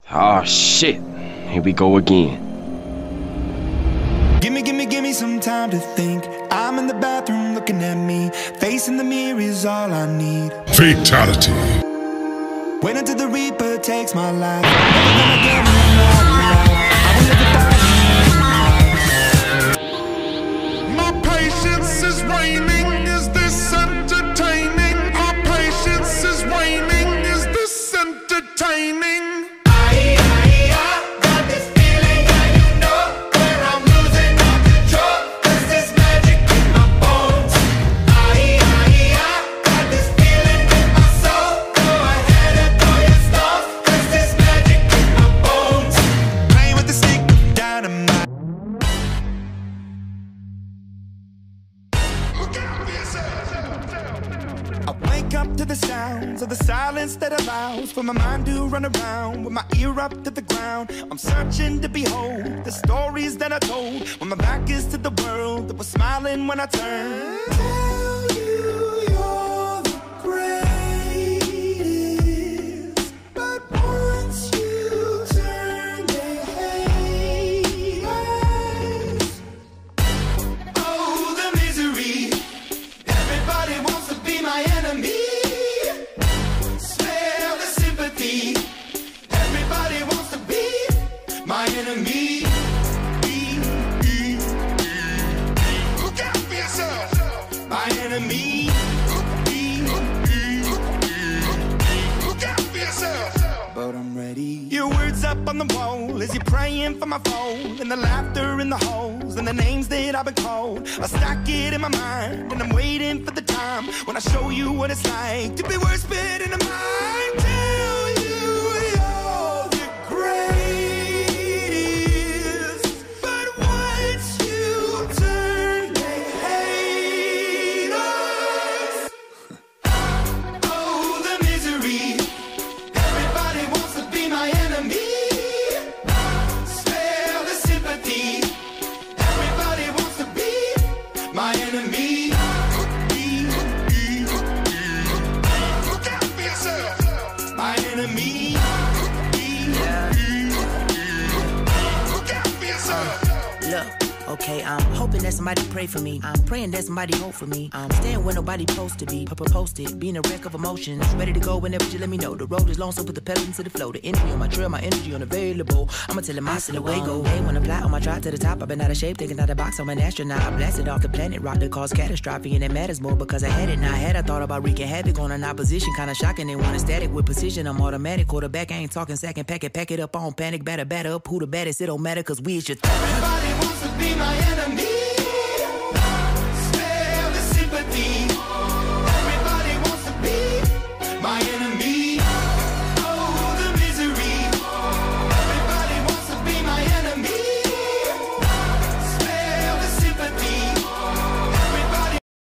Oh shit, here we go again. Give me some time to think. I'm in the bathroom looking at me. Facing the mirror is all I need. Fatality. Wait until the Reaper takes my life. Never gonna get me right. I will live without you. My patience is waning. Is this entertaining? My patience is waning. Is this entertaining? I wake up to the sounds of the silence that allows for my mind to run around with my ear up to the ground. I'm searching to behold the stories that I told when my back is to the world that was smiling when I turned. Tell you you're the greatest, but once you turn they hate us. Oh, the misery. Everybody wants to be my enemy. Smell the sympathy. Everybody wants to be my enemy. Look out for yourself. My enemy. Look out for yourself. But I'm ready. Your words up on the wall as you're praying for my phone, and the laughter in the halls and the names that I've been called. I stack it in my mind and I'm waiting for the time when I show you what it's like to be worse fit in a mind. Tell you you're the greatest, but once you turn they hate us. Oh, the misery. Everybody wants to be my enemy. Spare the sympathy. Everybody wants to be my enemy. Look out for yourself. My enemy. Look out for yourself. Look, okay, I'm hoping that somebody pray for me. I'm praying that somebody hope for me. I'm staying where nobody supposed to be. Posted, being a wreck of emotions. Ready to go whenever you let me know. The road is long, so put the pedal into the flow. The energy on my trail, my energy unavailable. I'ma tell him I still away go. Hey, when I fly on my drive to the top, I've been out of shape, thinking out the box. I'm an astronaut. I blasted off the planet, rock that caused catastrophe, and it matters more because I had it. Now I had I thought about wreaking havoc on an opposition, kinda shocking. They want a static with precision. I'm automatic, quarterback. I ain't talking second pack it up on panic, batter up. Who the baddest? It don't matter, cause we is your Everybody wants to be my enemy.